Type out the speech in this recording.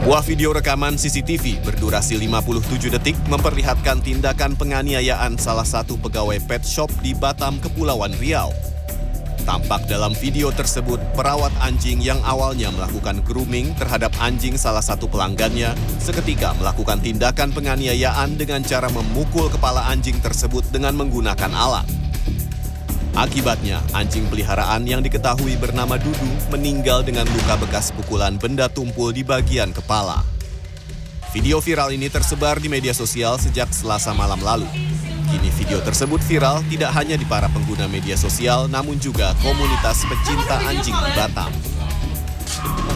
Sebuah video rekaman CCTV berdurasi 57 detik memperlihatkan tindakan penganiayaan salah satu pegawai pet shop di Batam, Kepulauan Riau. Tampak dalam video tersebut, perawat anjing yang awalnya melakukan grooming terhadap anjing salah satu pelanggannya, seketika melakukan tindakan penganiayaan dengan cara memukul kepala anjing tersebut dengan menggunakan alat. Akibatnya, anjing peliharaan yang diketahui bernama Dudu meninggal dengan luka bekas pukulan benda tumpul di bagian kepala. Video viral ini tersebar di media sosial sejak Selasa malam lalu. Kini video tersebut viral tidak hanya di para pengguna media sosial, namun juga komunitas pecinta anjing di Batam.